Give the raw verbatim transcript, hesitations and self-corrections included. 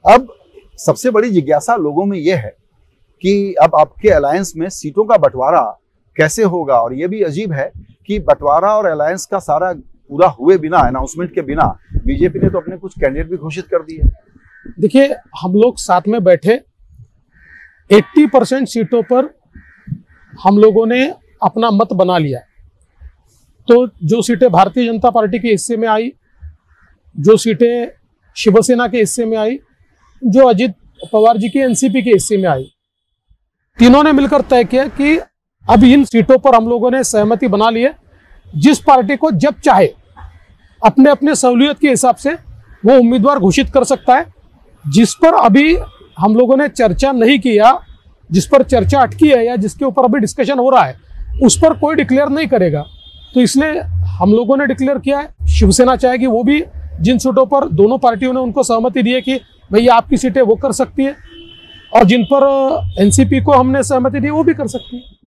अब सबसे बड़ी जिज्ञासा लोगों में यह है कि अब आपके अलायंस में सीटों का बंटवारा कैसे होगा। और यह भी अजीब है कि बंटवारा और अलायंस का सारा पूरा हुए बिना, अनाउंसमेंट के बिना, बीजेपी ने तो अपने कुछ कैंडिडेट भी घोषित कर दिए। देखिए, हम लोग साथ में बैठे, अस्सी परसेंट सीटों पर हम लोगों ने अपना मत बना लिया। तो जो सीटें भारतीय जनता पार्टी के हिस्से में आई, जो सीटें शिवसेना के हिस्से में आई, जो अजित पवार जी की एनसीपी के हिस्से में आई, तीनों ने मिलकर तय किया कि अब इन सीटों पर हम लोगों ने सहमति बना ली है। जिस पार्टी को जब चाहे अपने अपने सहूलियत के हिसाब से वो उम्मीदवार घोषित कर सकता है। जिस पर अभी हम लोगों ने चर्चा नहीं किया, जिस पर चर्चा अटकी है या जिसके ऊपर अभी डिस्कशन हो रहा है, उस पर कोई डिक्लेयर नहीं करेगा। तो इसलिए हम लोगों ने डिक्लेयर किया है। शिवसेना चाहेगी वो भी जिन सीटों पर दोनों पार्टियों ने उनको सहमति दी है कि भैया आपकी सीटें वो कर सकती है, और जिन पर एनसीपी को हमने सहमति दी वो भी कर सकती है।